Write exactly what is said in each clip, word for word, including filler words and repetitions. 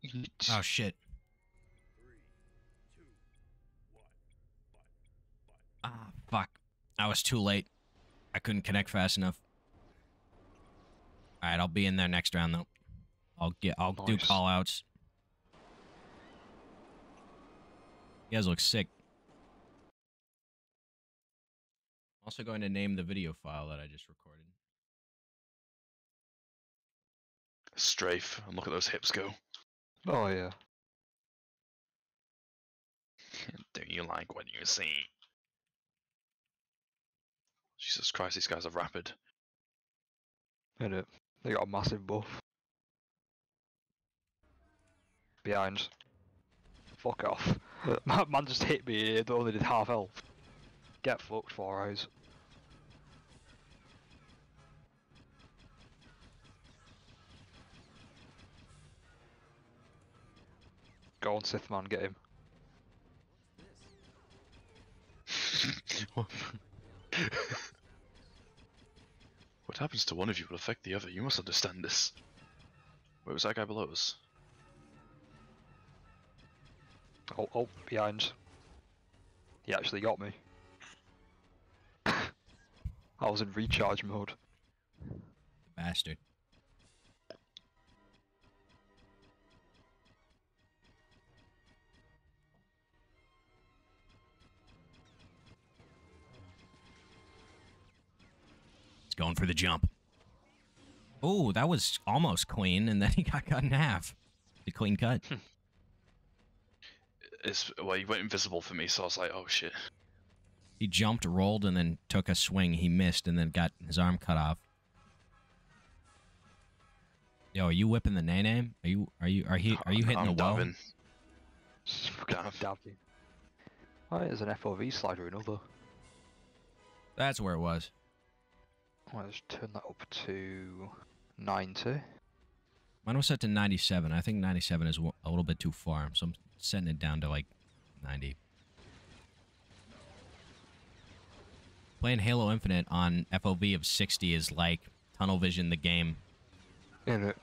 Oh shit. Ah, fuck. I was too late. I couldn't connect fast enough. Alright, I'll be in there next round though. I'll get I'll Nice. do call outs. You guys look sick. I'm also going to name the video file that I just recorded. Strafe, and look at those hips go. Oh yeah. Do you like what you see? Jesus Christ, these guys are rapid. Innit? They got a massive buff. Behind. Fuck off. Man man just hit me, it only did half health. Get fucked, Four Eyes. Go on, Sith Man, get him. What happens to one of you will affect the other. You must understand this. Where was that guy below us? Oh, oh, behind. He actually got me. I was in recharge mode. Bastard. It's going for the jump. Oh, that was almost clean, and then he got cut in half. The clean cut. It's, well, he went invisible for me, so I was like, oh shit. He jumped, rolled, and then took a swing. He missed, and then got his arm cut off. Yo, are you whipping the nay-nay? Are you are you are he are you hitting I'm the wall? dabbing. Dab. Dabbing. Oh, there's an F O V slider, another. That's where it was. Oh, let's turn that up to ninety. Mine was set to ninety-seven. I think ninety-seven is a little bit too far, so I'm setting it down to like ninety. Playing Halo Infinite on F O V of sixty is like tunnel vision the game. Innit?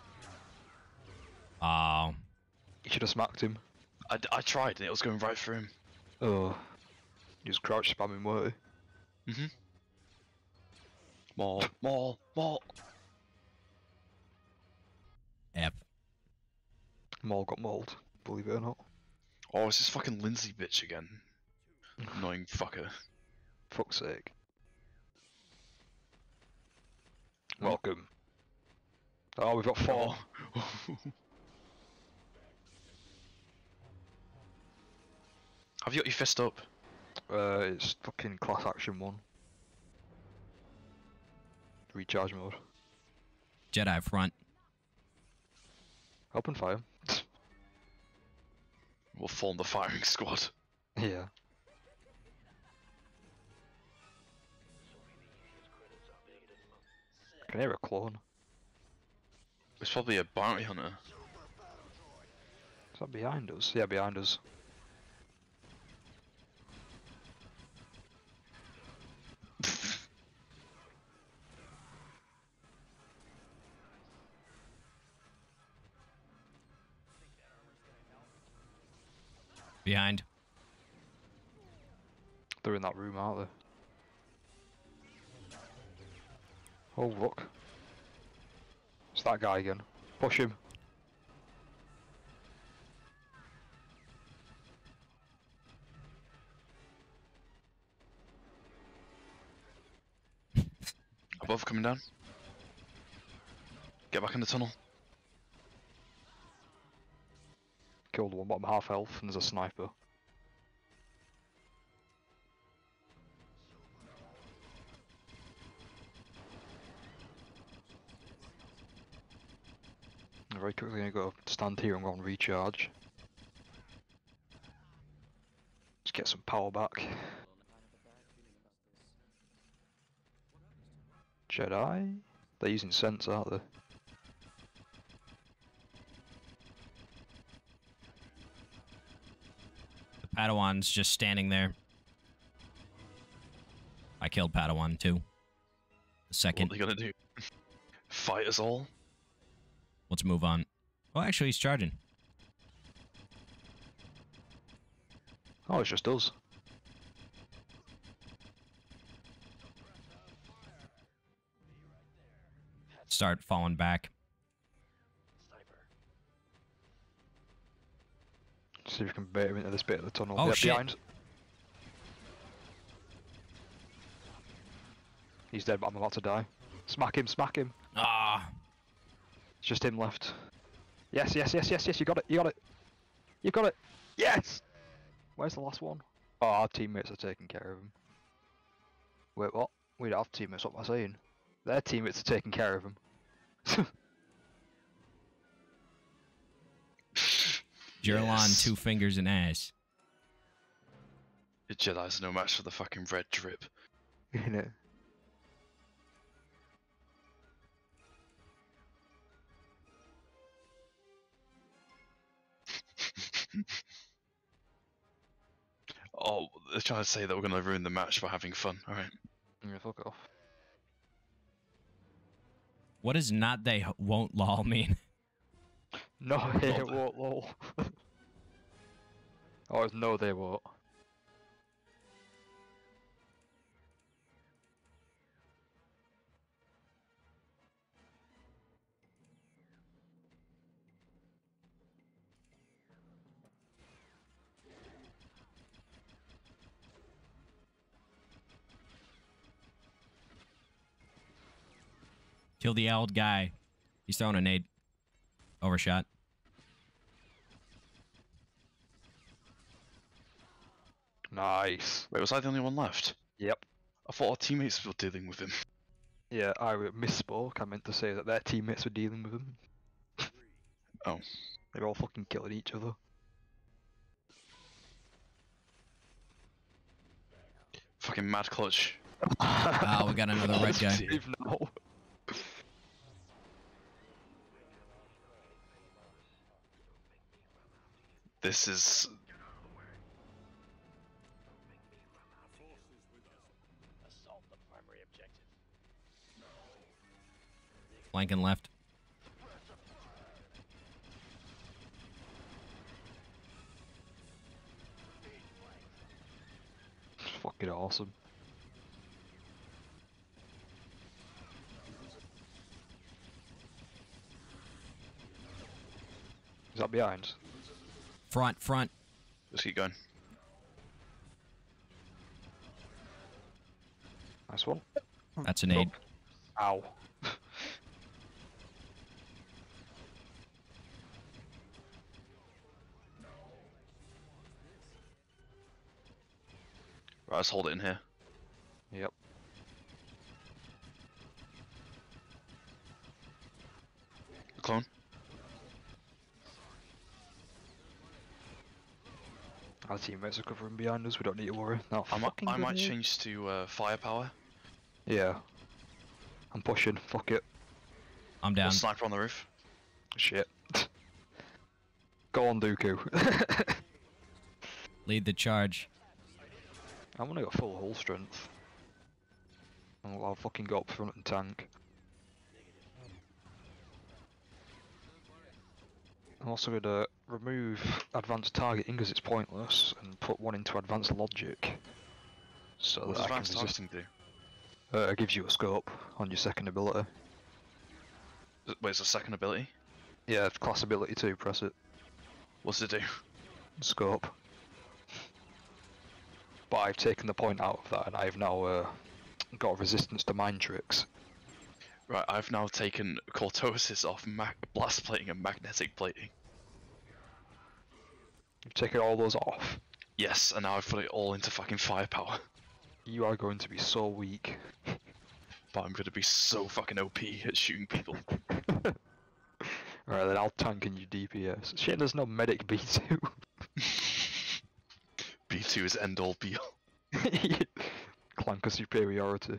Oh, You should have smacked him. I, I tried and it was going right through him. Oh. He was crouch spamming, weren't Mm-hmm. More, more, more. F. he? Maul got mauled, believe it or not. Oh, it's this fucking Lindsay bitch again. Annoying fucker. Fuck's sake. Welcome. Oh, we've got four. Oh. Have you got your fist up? Uh, it's fucking class action one. Recharge mode. Jedi front. Open fire. We'll form the firing squad. Yeah. I can hear a clone. It's probably a bounty hunter. Is that behind us? Yeah, behind us. Behind. They're in that room, aren't they? Oh, look. It's that guy again. Push him. Above, coming down. Get back in the tunnel. Killed one bottom half health, and there's a sniper. I'm very quickly gonna go stand here and go on recharge. Just get some power back. Jedi? They're using sense, aren't they? The Padawan's just standing there. I killed Padawan too. The second. What are they gonna do? Fight us all? Let's move on. Oh, actually, he's charging. Oh, it's just us. Start falling back. See if we can bait him into this bit of the tunnel. Oh, Yep, shit. behind. He's dead, but I'm about to die. Smack him, smack him. Ah. It's just him left. Yes, yes, yes, yes, yes, you got it, you got it. You got it. Yes! Where's the last one? Oh, our teammates are taking care of him. Wait, what? We don't have teammates, what am I saying? Their teammates are taking care of him. Jerlon, Yes. two fingers and ass. The Jedi's no match for the fucking red drip. You know. Oh, they're trying to say that we're gonna ruin the match by having fun. Alright. Yeah, fuck off. What does not they h- won't lol mean? No, they Lol. won't, lol. Oh, it's no, they won't. Kill the old guy. He's throwing a nade. Overshot. Nice. Wait, was I the only one left? Yep. I thought our teammates were dealing with him. Yeah, I misspoke. I meant to say that their teammates were dealing with him. Oh. They're all fucking killing each other. Fucking mad clutch. Oh, we got another red guy. Save now. This is... Flanking left. Fucking awesome. Is that behind? Front, front. Just keep going. Nice one. That's a nade. Ow. Right, let's hold it in here. Yep. Clone. Our teammates are covering behind us, we don't need to worry. No, I might, fucking I might grenade. change to uh, firepower. Yeah. I'm pushing, fuck it. I'm down. Or sniper on the roof. Shit. Go on, Dooku. Lead the charge. I'm gonna go full hull strength. I'll, I'll fucking go up front and tank. I'm also gonna remove advanced targeting because it's pointless and put one into advanced logic. So What that does I can advanced resist. targeting do? Uh, it gives you a scope on your second ability. Wait, it's a second ability? Yeah, it's class ability too, press it. What's it do? Scope. But I've taken the point out of that and I've now uh, got resistance to mind tricks. Right, I've now taken cortosis off mag blast plating and magnetic plating. You've taken all those off. Yes, and now I've put it all into fucking firepower. You are going to be so weak. But I'm gonna be so fucking O P at shooting people. Alright then, I'll tank in your D P S. Shit, there's no medic B two. B two is end all be all. Clanker superiority.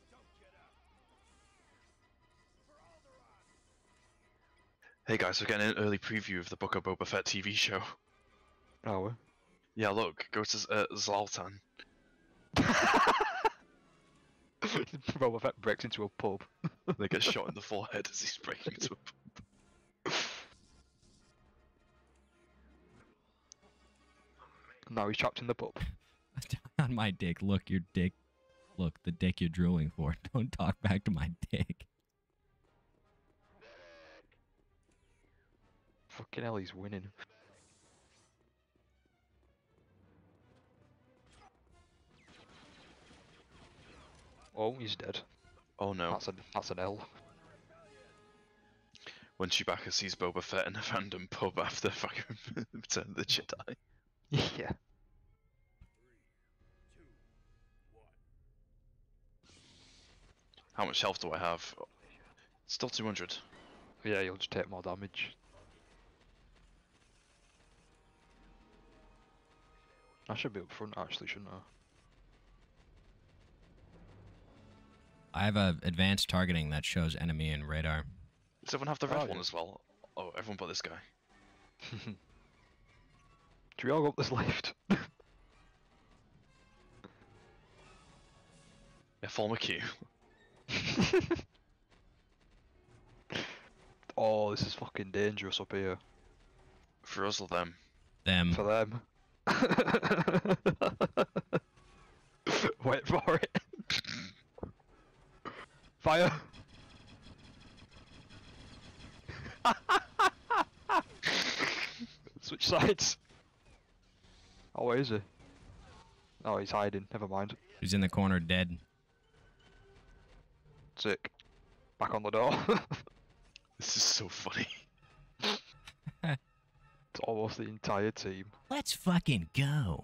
Hey guys, we're getting an early preview of the Book of Boba Fett T V show. Oh, we? Yeah, look, go to uh, Zlatan. Boba Fett breaks into a pub. They get shot in the forehead as he's breaking into a Now he's trapped in the pub. On my dick. Look, your dick. Look, the dick you're drooling for. Don't talk back to my dick. Fucking hell, he's winning. Oh, he's dead. Oh no. That's, a, that's an L. When Chewbacca sees Boba Fett in a random pub after fucking Return of the Jedi. Yeah. How much health do I have? Still two hundred. Yeah, you'll just take more damage. I should be up front actually, shouldn't I? I have a advanced targeting that shows enemy and radar. Does everyone have the red Oh, one yeah. as well? Oh, everyone but this guy. Do we all go up this lift? Yeah, follow my cue. Oh, this is fucking dangerous up here. For us or them? Them. For them. Wait for it. Fire! Switch sides. Oh, where is he? Oh, he's hiding. Never mind. He's in the corner dead. Sick. Back on the door. This is so funny. It's almost the entire team. Let's fucking go.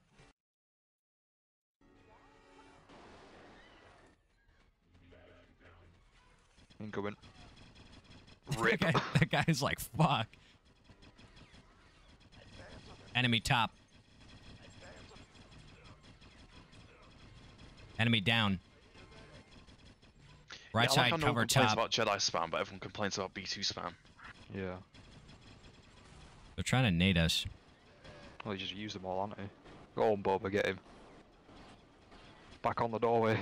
Incoming. That, Rip. guy, that guy's like, fuck. Enemy top. Enemy down. Right Yeah, I like side how no cover one complains top. about Jedi spam, but everyone complains about B two spam. Yeah. They're trying to nade us. Well, he just used them all, aren't he? Go on, Boba, get him. Back on the doorway.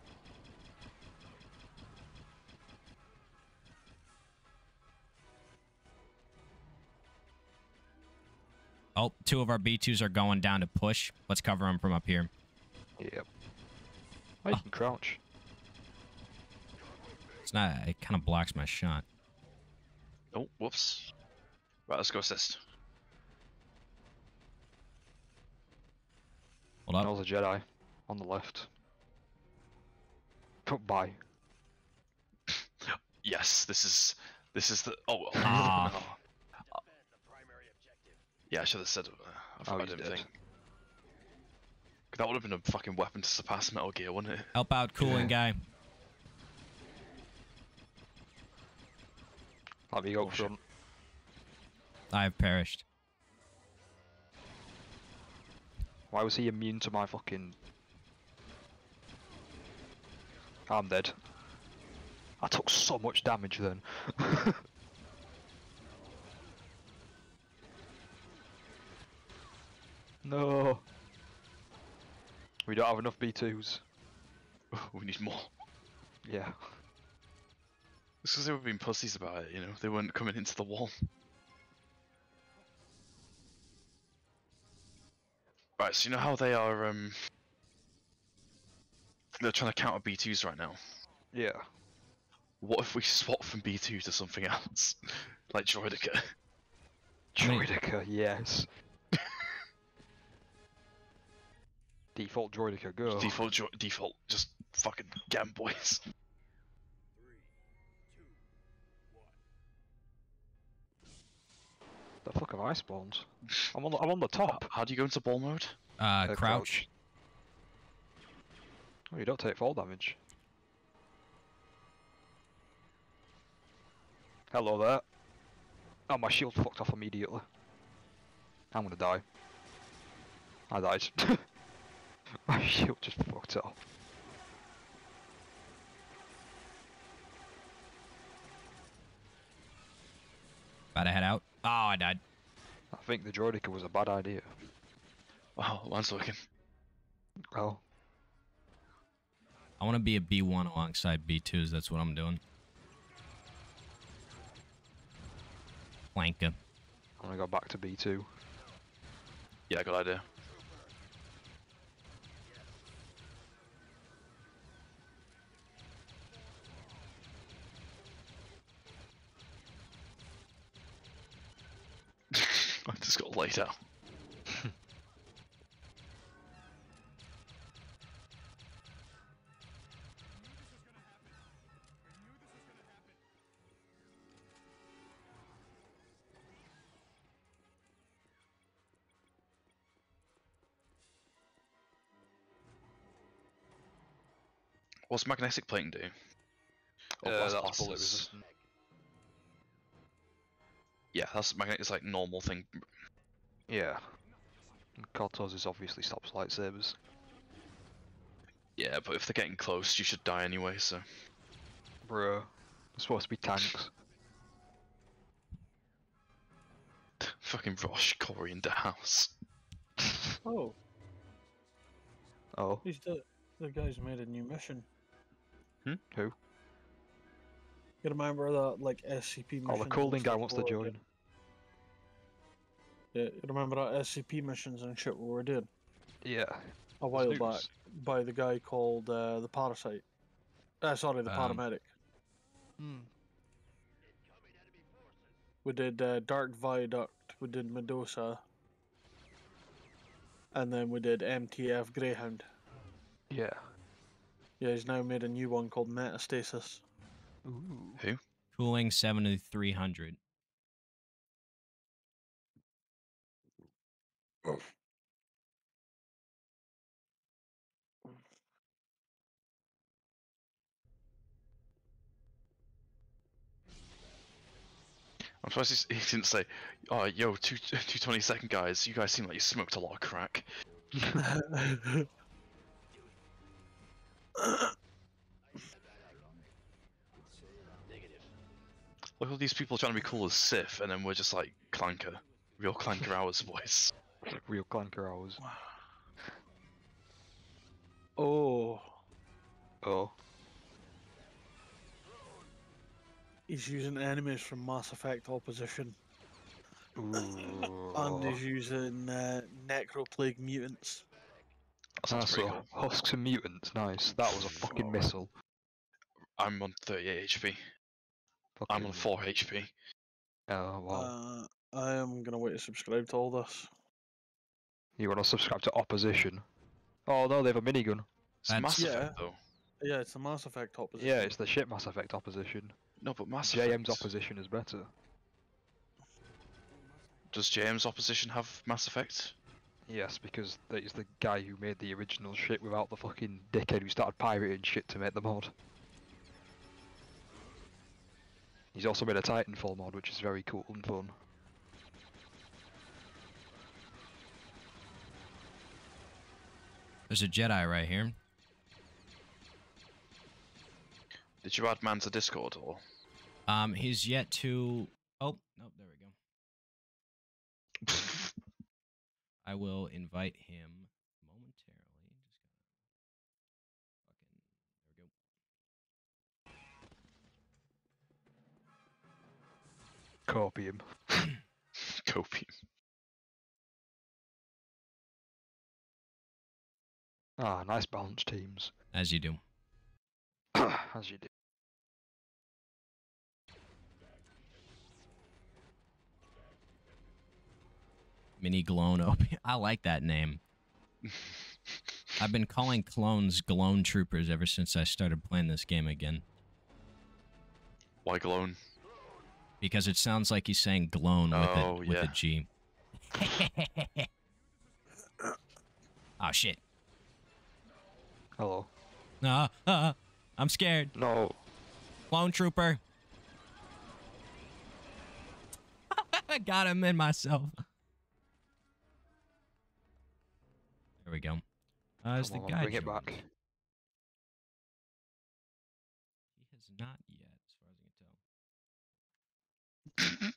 Oh, two of our B twos are going down to push. Let's cover them from up here. Yep. Oh, you can crouch. It's not. It kind of blocks my shot. Oh, whoops. Right, let's go assist. Hold up. That was a Jedi. On the left. Bye. Yes, this is this is the oh. Ah. no. Yeah, I should have said. Uh, I, Oh, I he's didn't dead. think. That would have been a fucking weapon to surpass Metal Gear, wouldn't it? Help out, cooling guy. Let me go Oh, up shit. front. I have perished. Why was he immune to my fucking... I'm dead. I took so much damage then. No. We don't have enough B twos. We need more. Yeah. It's because they were being pussies about it, you know? They weren't coming into the wall. Right, so you know how they are, um... they're trying to counter B twos right now? Yeah. What if we swap from B two to something else? Like Droideka? I mean- Droideka, yes. Default Droideka, go. Default, dro default, just fucking get 'em, boys. The fuck have I spawned? I'm on the, I'm on the top. How do you go into ball mode? Uh, Uh, crouch. Oh, you don't take fall damage. Hello there. Oh, my shield fucked off immediately. I'm gonna die. I died. My shield just fucked off. About to head out. Oh, I died. I think the Droideka was a bad idea. Wow, mine's working. Well, I want to be a B one alongside B twos. That's what I'm doing. Flanka. I'm gonna go back to B two. Yeah, good idea. just got laid out. What's magnetic plating do? Oh, Uh, blast that's blasters. bullet resistant. Yeah, that's magnetic. It's like normal thing. Yeah. And Cortoz's obviously stops lightsabers. Yeah, but if they're getting close, you should die anyway. So. Bro. They're supposed to be tanks. Fucking Rosh, Corey, and House. Oh, Oh. he's the the guy's made a new mission. Hmm? Who? You remember that like S C P mission? Oh, the cooling guy wants to join. Yeah, you remember that S C P missions and shit we were doing Yeah. a while Snoops. back by the guy called uh, the Parasite. Uh, sorry, the Um, Paramedic. Hmm. We did uh, Dark Viaduct, we did Medusa, and then we did M T F Greyhound. Yeah. Yeah, he's now made a new one called Metastasis. Ooh. Who? Cooling seventy-three hundred. I'm surprised he, he didn't say, "Oh, yo, two two twenty second guys. You guys seem like you smoked a lot of crack." Look at all these people trying to be cool as Sith, and then we're just like Clanker, real Clanker hours voice. Real clanker hours. Oh, Oh. he's using enemies from Mass Effect Opposition. Ooh. And he's using uh, Necroplague mutants. That sounds Ah, pretty so cool. husks and mutants, nice. That was a fucking missile. I'm on thirty-eight H P. Fucking... I'm on four H P. Oh, wow. Uh, I am gonna wait to subscribe to all this. You want to subscribe to Opposition? Oh no, they have a minigun. It's That's- Mass Yeah. Effect though. Yeah, it's the Mass Effect Opposition. Yeah, it's the shit Mass Effect Opposition. No, but Mass J M's Effect. Opposition is better. Does J M's Opposition have Mass Effect? Yes, because that is the guy who made the original shit without the fucking dickhead who started pirating shit to make the mod. He's also made a Titanfall mod, which is very cool and fun. There's a Jedi right here. Did you add man to Discord or? Um, he's yet to. Oh, no, there we go. I will invite him momentarily. Just gotta fucking. There we go. Copium. Copium. Ah, nice balanced teams. As you do. As you do. Mini Glone O P. I like that name. I've been calling clones Glone Troopers ever since I started playing this game again. Why Glone? Because it sounds like he's saying Glone with, Oh, a, with yeah. a G. Oh, shit. Hello. Uh, uh, I'm scared. No. Clone Trooper. I got him in myself. There we go. Uh, is the Come on, guy bring it joined? back. He has not yet, as far as I can tell.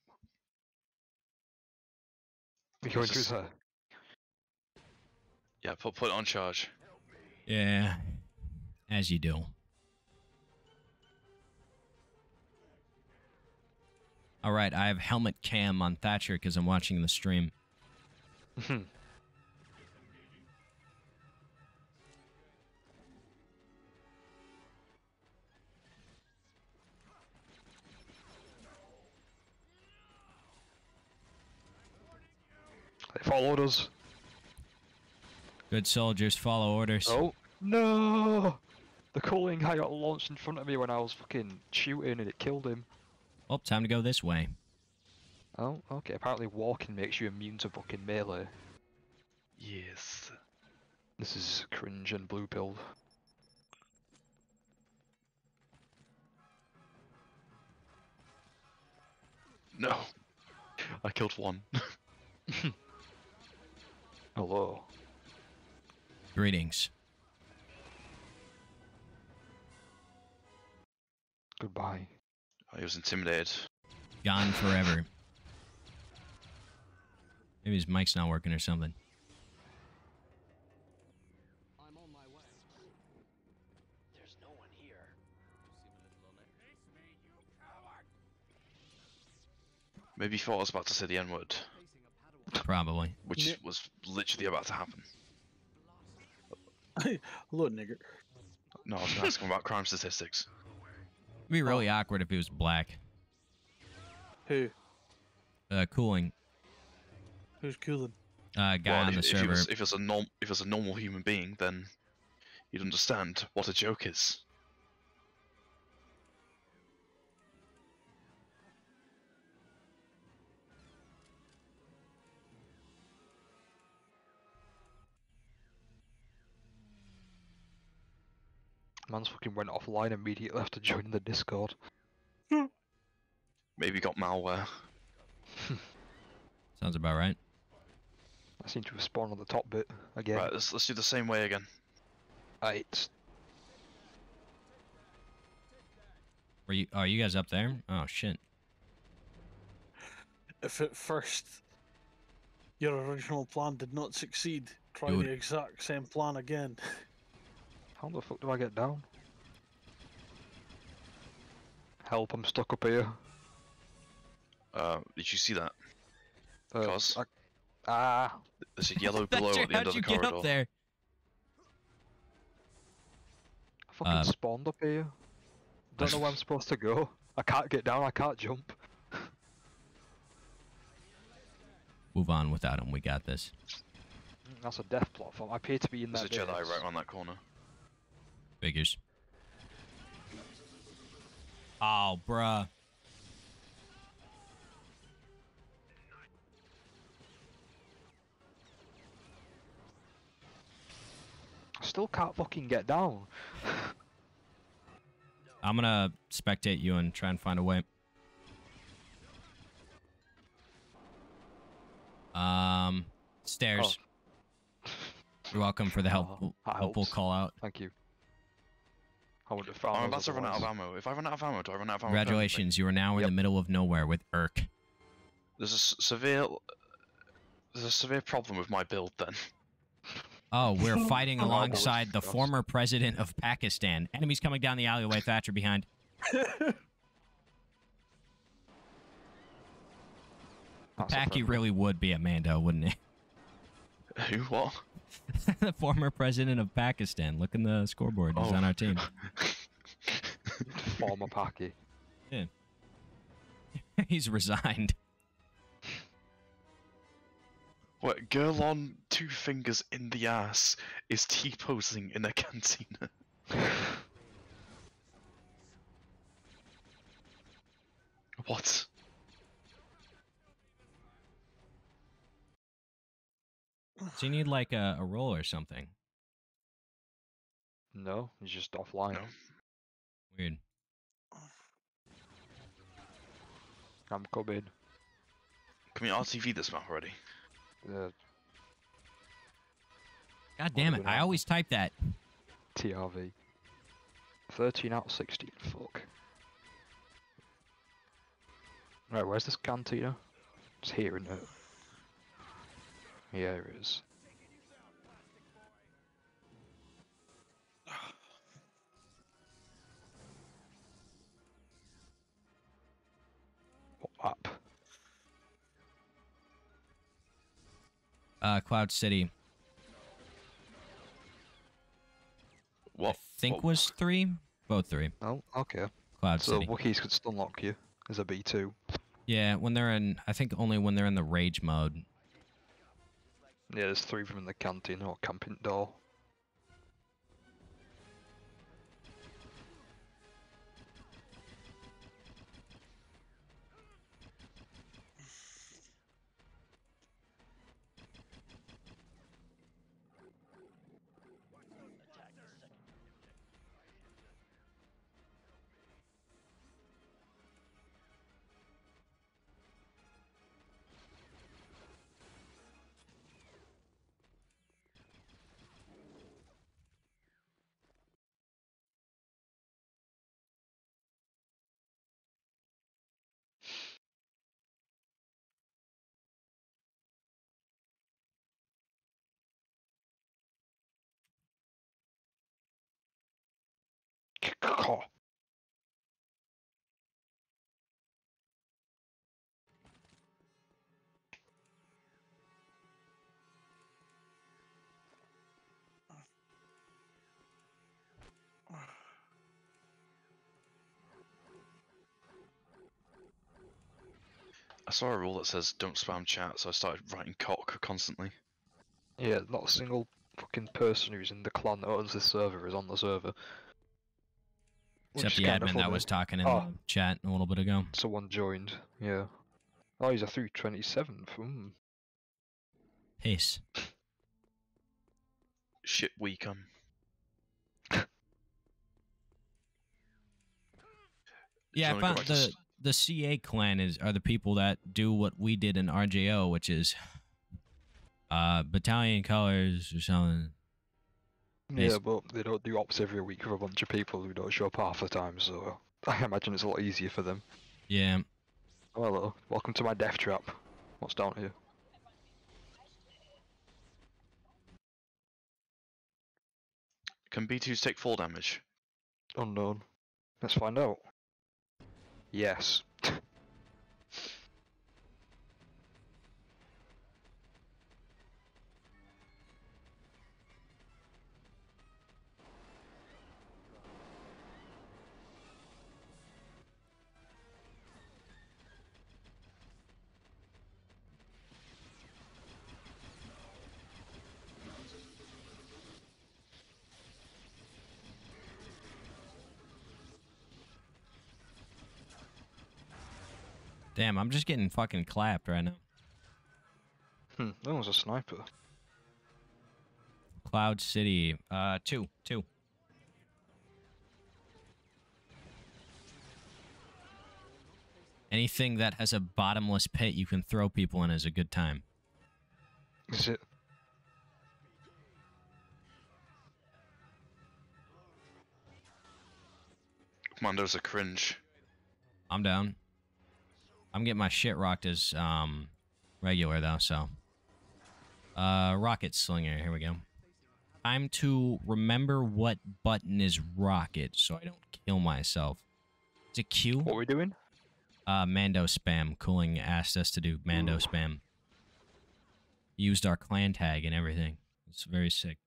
We're going Just- through there. Yeah, put put it on charge. Yeah, as you do. All right, I have helmet cam on Thatcher because I'm watching the stream. Follow orders. Good soldiers follow orders. Oh no! The cooling guy got launched in front of me when I was fucking shooting, and it killed him. Oh, time to go this way. Oh, okay. Apparently, walking makes you immune to fucking melee. Yes. This is cringe and blue pilled. No. I killed one. Hello. Greetings. Goodbye. I was intimidated. Gone forever. Maybe his mic's not working or something. I'm on my way. There's no one here. Maybe he thought I was about to say the N-word, Probably. which Yeah. was literally about to happen. Hello, nigger. No, I was going to ask him about crime statistics. It'd be really awkward if he was black. Who? Uh, cooling. Who's cooling? Uh, guy Well, on if, the if server. he was, if he was a norm, if he was a normal human being, then you'd understand what a joke is. Man's fucking went offline immediately after joining the Discord. Maybe he got malware. Sounds about right. I seem to have spawned on the top bit again. Right, let's let's do the same way again. Right. Were you? Are you guys up there? Oh shit. If at first your original plan did not succeed, try would- the exact same plan again. How the fuck do I get down? Help, I'm stuck up here. Uh, did you see that? Uh, Cos? I- Ah, There's a yellow Thatcher, glow at the end how'd of the you get corridor. up there? I fucking Uh, spawned up here. Don't know where I'm supposed to go. I can't get down, I can't jump. Move on without him. We got this. That's a death platform. I appear to be in There's that a Jedi base. right around that corner. Figures. Oh, bruh. I still can't fucking get down. I'm gonna spectate you and try and find a way. Um, stairs. You're welcome for the help, Oh, that helpful helps. call out. Thank you. I would have found I'm those about to run out of otherwise. ammo. If I run out of ammo, do I run out of ammo? Congratulations, you are now in Yep. the middle of nowhere with Irk. There's a s- severe, there's a severe problem with my build then. Oh, we're fighting Oh, alongside the gosh. former president of Pakistan. Enemies coming down the alleyway, Thatcher behind. That's a Packy friend. really would be a Mando, wouldn't he? Who? What? The former president of Pakistan. Look in the scoreboard. He's Oh. on our team. Former Packy. He's resigned. What? Girl on two fingers in the ass is T-posing in a cantina. What? So you need like a, a roll or something. No, he's just offline. No. Weird. I'm coming. Can we R T V this map already? Uh, God damn it. What do we I know? always type that. T R V. thirteen out of sixteen. Fuck. Right, where's this cantina? It's here, isn't it? Yeah, it is. What map? Uh, Cloud City. What? I think what- was three. Both three. Oh, okay. Cloud So City. Wookiees could still lock you as a B two. Yeah, when they're in, I think only when they're in the rage mode. Yeah, there's three of them in the canteen or camping door. Attack the secondary objective. I saw a rule that says don't spam chat, so I started writing cock constantly. Yeah, not a single fucking person who's in the clan that owns this server is on the server. Which Except is the kinda admin that funny. was talking in Oh. the chat a little bit ago. Someone joined, yeah. Oh, he's a three twenty-seventh. Hmm. Peace. Shit week, um. Yeah, I wanna go found back to the s- the C A clan is are the people that do what we did in R J O, which is uh battalion colors or something. Yeah, Basi- but they don't do ops every week with a bunch of people who don't show up half the time, so I imagine it's a lot easier for them. Yeah. Oh, hello, welcome to my death trap. What's down here? Can B twos take full damage? Unknown. Let's find out. Yes. Damn, I'm just getting fucking clapped right now. Hmm, that was a sniper. Cloud City. Uh, two. Two. Anything that has a bottomless pit you can throw people in is a good time. Is it? Commando's a cringe. I'm down. I'm getting my shit rocked as um regular though, so. Uh, rocket slinger. Here we go. Time to remember what button is rocket, so I don't kill myself. Is it Q? What are we doing? Uh, Mando spam. Cooling asked us to do Mando Ooh. spam. Used our clan tag and everything. It's very sick.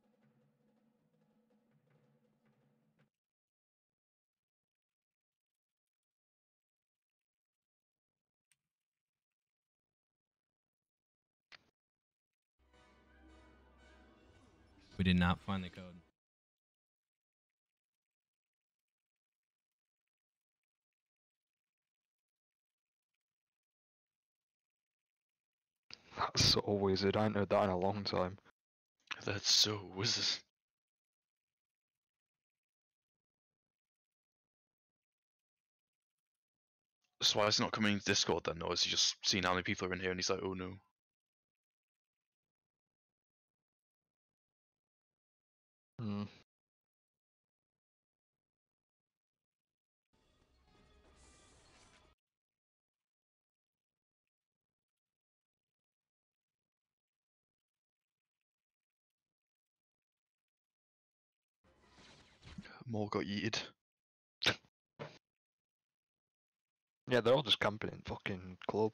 We did not find the code. That's so wizard. I ain't heard that in a long time. That's so wizard. So why is he not coming into Discord then, or is he just seeing how many people are in here and he's like, oh no. Hmm. More got yeeted. Yeah, they're all just camping in fucking club.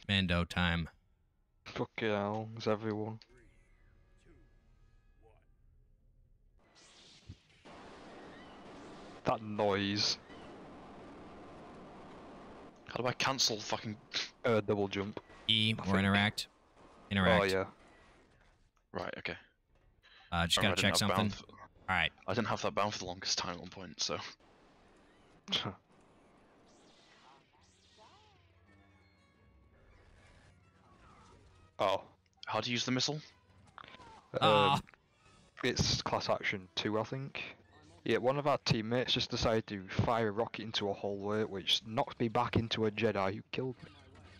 Mando time. Fucking hell, it's everyone. That noise. How do I cancel fucking... Uh, double jump. E I or think. interact. Interact. Oh yeah. Right, okay. Uh, just I gotta didn't check have something. bound for- All right. I didn't have that bound for the longest time at one point, so... Oh. How do you use the missile? Ah. Um, it's class action two, I think. Yeah, one of our teammates just decided to fire a rocket into a hallway, which knocked me back into a Jedi who killed me.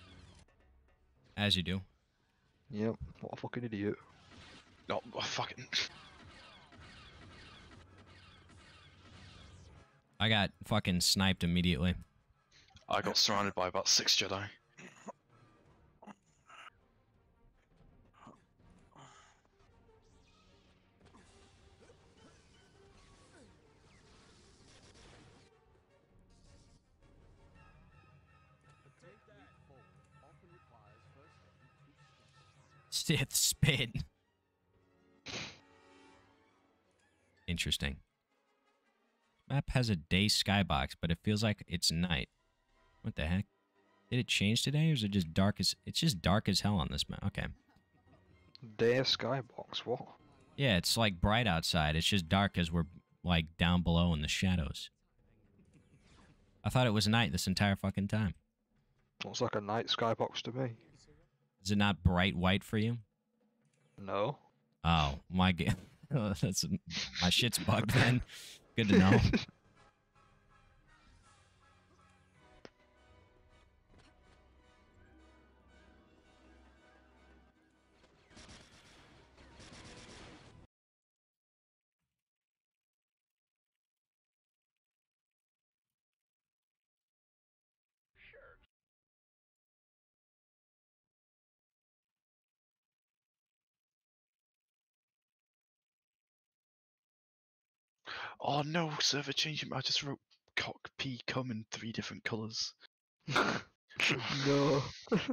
As you do. Yep, what a fucking idiot. Oh, oh fucking... I got fucking sniped immediately. I got surrounded by about six Jedi. Sith spin. Interesting. Map has a day skybox, but it feels like it's night. What the heck? Did it change today, or is it just dark as... It's just dark as hell on this map. Okay. Day skybox, what? Yeah, it's like bright outside. It's just dark as we're, like, down below in the shadows. I thought it was night this entire fucking time. Looks like a night skybox to me. Is it not bright white for you? No. Oh, my god. That's... My shit's bugged then. Good to know. Oh no, server changing. I just wrote cock P cum in three different colours. No.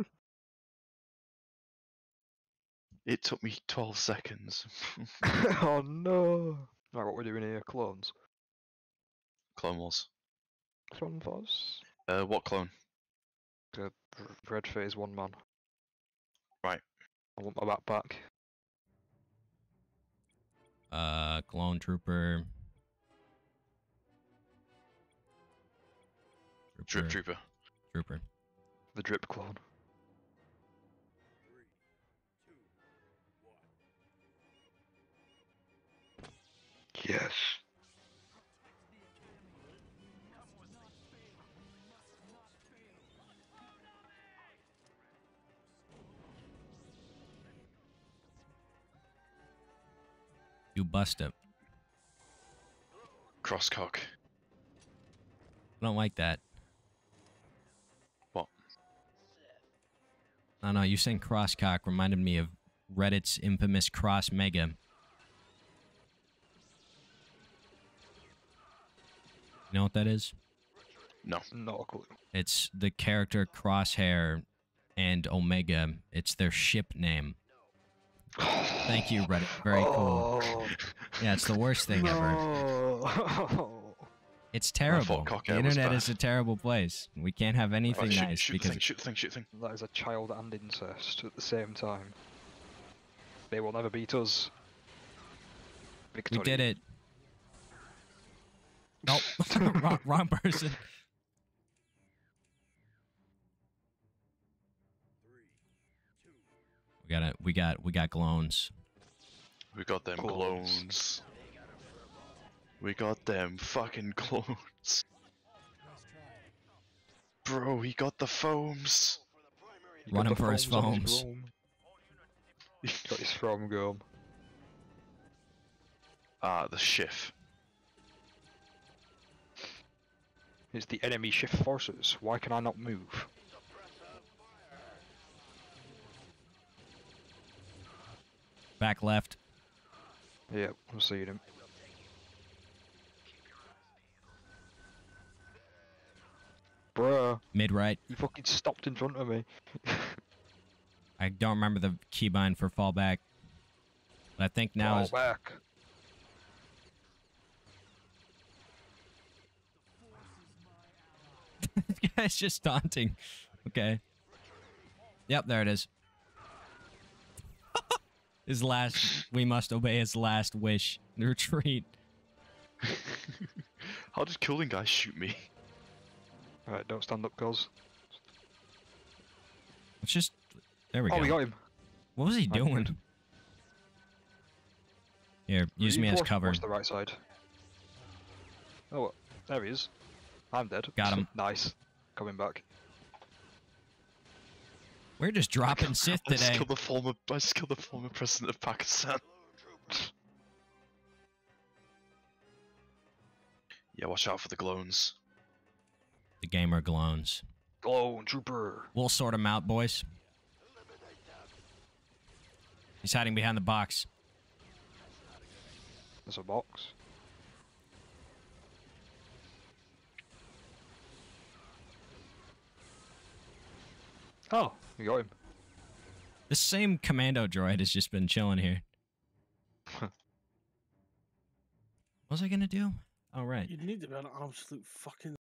It took me twelve seconds. Oh no. Right, what we're doing here, clones. Clone Wars. Clone Wars? Uh, what clone? The red phase one man. Right. I want my backpack. Uh, clone trooper. Drip Trooper. Trooper. The drip clone. Yes. You bust it. Crosscock. I don't like that. What? I don't know, you saying crosscock reminded me of Reddit's infamous Cross Mega. You know what that is? No. Not a clue. It's the character Crosshair and Omega. It's their ship name. Thank you, Reddit. Very cool. Oh, Yeah, it's the worst thing ever. no. It's terrible. Cock The Air was internet bad. is a terrible place. We can't have anything Right, shoot, nice shoot the because thing, shoot the thing, shoot the thing. That is a child and incest at the same time. They will never beat us. we Victory. did it. Nope, wrong, wrong person. We got it. We got. We got clones. We got them Clones. clones. We got them fucking clones. Bro, he got the foams. You Run got him the for his on foams. Chrome. Got his from gum. Ah, the shift. It's the enemy shift forces. Why can I not move? Back left. Yeah, I'm seeing him. Bruh, Mid right. he fucking stopped in front of me. I don't remember the keybind for fallback. But I think now Fall is... back. This guy's just taunting. Okay. Yep, there it is. His last... We must obey his last wish. Retreat. How did Cooling Guy shoot me? Alright, don't stand up, cuz. It's just... There we Oh, go. we got him. What was he Right, doing? good. Here, use me as Reinforce- cover. Watch the right side. Oh, there he is. I'm dead. Got him. Nice. Coming back. We're just dropping Sith I just today. killed the former. I just killed the former president of Pakistan. Yeah, watch out for the clones. The gamer glones. Clone trooper. We'll sort him out, boys. He's hiding behind the box. There's a box. Oh, we got him. The same commando droid has just been chilling here. What was I gonna do? Oh, right. You'd need to be an absolute fucking